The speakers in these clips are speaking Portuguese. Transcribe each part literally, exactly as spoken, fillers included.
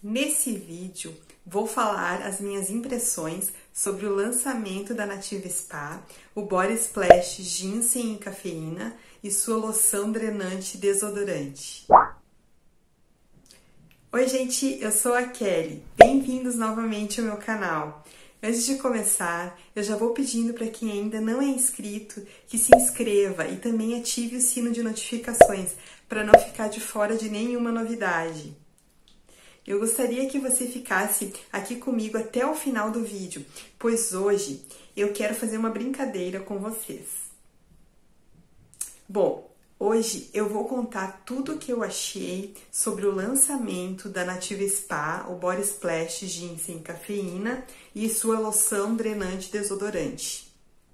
Nesse vídeo vou falar as minhas impressões sobre o lançamento da Nativa Spa, o Body Splash Ginseng e Cafeína e sua loção drenante desodorante. Oi gente, eu sou a Kelly, bem-vindos novamente ao meu canal. Antes de começar, eu já vou pedindo para quem ainda não é inscrito que se inscreva e também ative o sino de notificações para não ficar de fora de nenhuma novidade. Eu gostaria que você ficasse aqui comigo até o final do vídeo, pois hoje eu quero fazer uma brincadeira com vocês. Bom, hoje eu vou contar tudo o que eu achei sobre o lançamento da Nativa Spa, o Body Splash Ginseng Cafeína e sua loção drenante desodorante.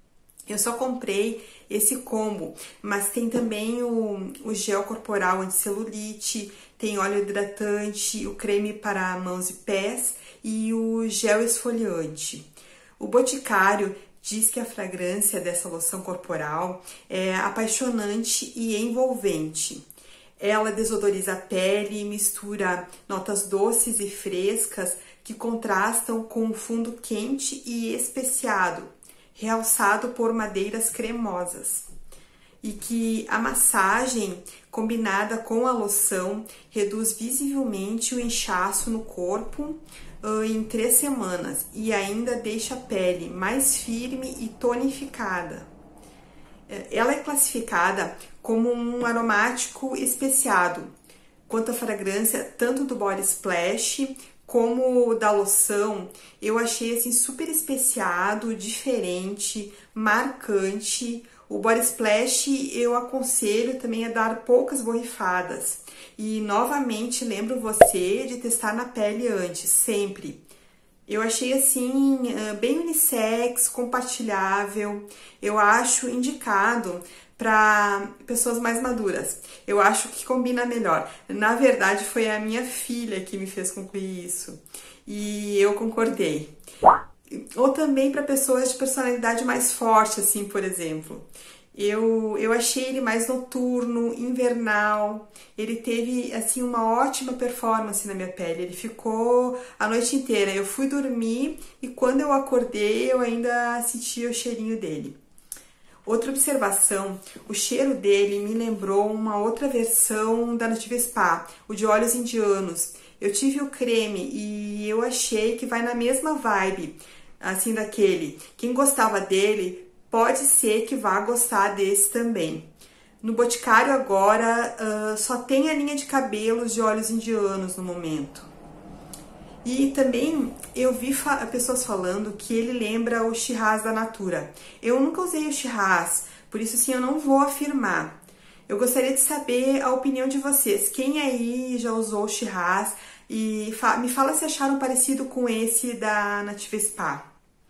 Eu só comprei esse combo, mas tem também o, o gel corporal anti-celulite, tem óleo hidratante, o creme para mãos e pés e o gel esfoliante. O Boticário diz que a fragrância dessa loção corporal é apaixonante e envolvente. Ela desodoriza a pele e mistura notas doces e frescas que contrastam com o fundo quente e especiado, realçado por madeiras cremosas, e que a massagem combinada com a loção reduz visivelmente o inchaço no corpo uh, em três semanas e ainda deixa a pele mais firme e tonificada. Ela é classificada como um aromático especiado. Quanto à fragrância, tanto do Body Splash como da loção, eu achei assim super especiado, diferente, marcante. O Body Splash eu aconselho também a dar poucas borrifadas. E novamente lembro você de testar na pele antes, sempre. Eu achei assim bem unissex, compartilhável. Eu acho indicado para pessoas mais maduras. Eu acho que combina melhor. Na verdade, foi a minha filha que me fez concluir isso. E eu concordei. Ou também para pessoas de personalidade mais forte, assim, por exemplo. Eu, eu achei ele mais noturno, invernal. Ele teve, assim, uma ótima performance na minha pele. Ele ficou a noite inteira. Eu fui dormir e quando eu acordei, eu ainda sentia o cheirinho dele. Outra observação, o cheiro dele me lembrou uma outra versão da Nativa Spa, o de óleos indianos. Eu tive o creme e eu achei que vai na mesma vibe, assim, daquele. Quem gostava dele, pode ser que vá gostar desse também. No Boticário agora, uh, só tem a linha de cabelos de óleos indianos no momento. E também eu vi fa pessoas falando que ele lembra o Shiraz da Natura. Eu nunca usei o Shiraz, por isso assim eu não vou afirmar. Eu gostaria de saber a opinião de vocês. Quem aí já usou o Shiraz? E fa me fala se acharam parecido com esse da Nativa Spa.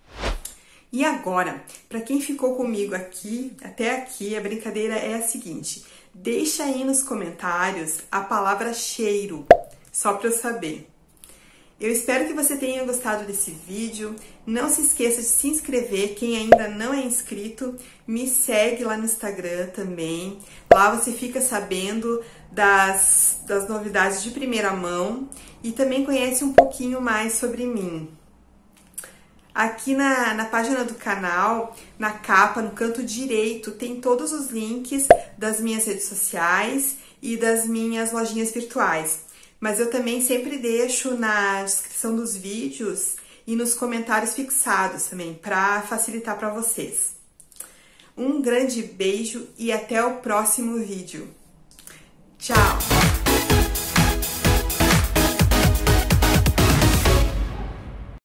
E agora, para quem ficou comigo aqui, até aqui, a brincadeira é a seguinte. Deixa aí nos comentários a palavra cheiro, só para eu saber. Eu espero que você tenha gostado desse vídeo. Não se esqueça de se inscrever, quem ainda não é inscrito, me segue lá no Instagram também. Lá você fica sabendo das, das novidades de primeira mão e também conhece um pouquinho mais sobre mim. Aqui na, na página do canal, na capa, no canto direito, tem todos os links das minhas redes sociais e das minhas lojinhas virtuais. Mas eu também sempre deixo na descrição dos vídeos e nos comentários fixados também, para facilitar para vocês. Um grande beijo e até o próximo vídeo. Tchau!